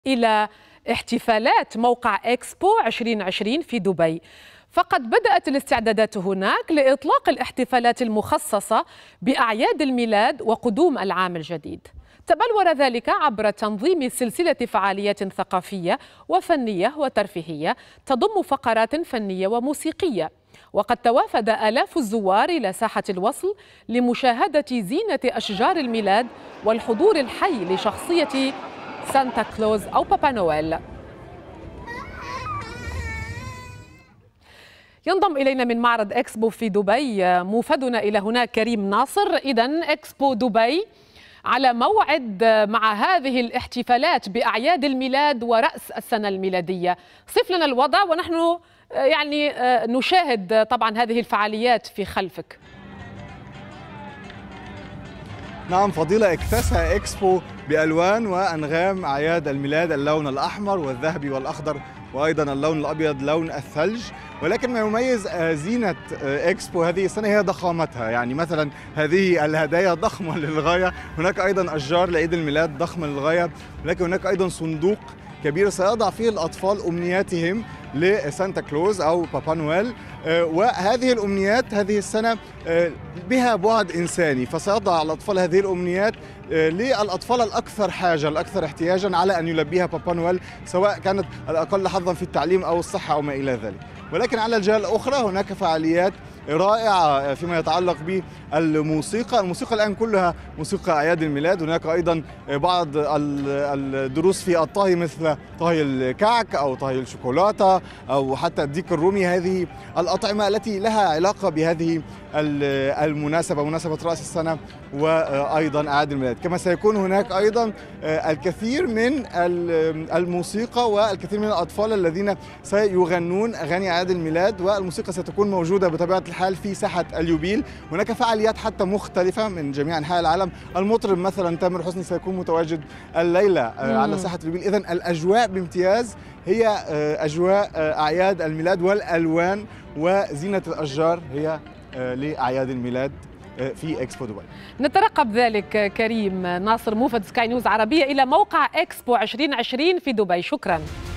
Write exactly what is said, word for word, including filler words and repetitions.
إلى احتفالات موقع إكسبو ألفين وعشرين في دبي، فقد بدأت الاستعدادات هناك لإطلاق الاحتفالات المخصصة بأعياد الميلاد وقدوم العام الجديد. تبلور ذلك عبر تنظيم سلسلة فعاليات ثقافية وفنية وترفيهية تضم فقرات فنية وموسيقية، وقد توافد آلاف الزوار إلى ساحة الوصل لمشاهدة زينة أشجار الميلاد والحضور الحي لشخصية سانتا كلوز أو بابا نويل. ينضم إلينا من معرض إكسبو في دبي موفدنا إلى هناك كريم ناصر. إذن إكسبو دبي على موعد مع هذه الاحتفالات بأعياد الميلاد ورأس السنة الميلادية. صف لنا الوضع ونحن يعني نشاهد طبعا هذه الفعاليات في خلفك. نعم فضيلة، اكتسى إكسبو بألوان وأنغام أعياد الميلاد، اللون الأحمر والذهبي والأخضر وأيضا اللون الأبيض لون الثلج. ولكن ما يميز زينة إكسبو هذه السنة هي ضخامتها، يعني مثلا هذه الهدايا ضخمة للغاية، هناك أيضا أشجار لعيد الميلاد ضخمة للغاية، ولكن هناك أيضا صندوق كبير سيضع فيه الأطفال أمنياتهم لسانتا كلوز أو بابا نويل. وهذه الأمنيات هذه السنة بها بعد إنساني، فسيضع الأطفال هذه الأمنيات للأطفال الأكثر حاجة الأكثر احتياجا على أن يلبيها بابا نويل، سواء كانت الأقل حظا في التعليم أو الصحة أو ما إلى ذلك. ولكن على الجهة الأخرى هناك فعاليات رائعة فيما يتعلق بالموسيقى. الموسيقى الآن كلها موسيقى أعياد الميلاد، هناك أيضا بعض الدروس في الطهي مثل طهي الكعك أو طهي الشوكولاتة أو حتى الديك الرومي، هذه الأطعمة التي لها علاقة بهذه المناسبة، مناسبة رأس السنة وأيضا أعياد الميلاد. كما سيكون هناك أيضا الكثير من الموسيقى والكثير من الأطفال الذين سيغنون أغاني أعياد الميلاد، والموسيقى ستكون موجودة بطبيعة الحال في ساحة اليوبيل. هناك فعاليات حتى مختلفة من جميع أنحاء العالم، المطرب مثلا تامر حسني سيكون متواجد الليلة على ساحة اليوبيل. إذن الأجواء بامتياز هي أجواء أعياد الميلاد، والألوان وزينة الأشجار هي لأعياد الميلاد في إكسبو دبي. نترقب ذلك. كريم ناصر موفد سكاي نيوز عربية إلى موقع إكسبو ألفين وعشرين في دبي، شكرا.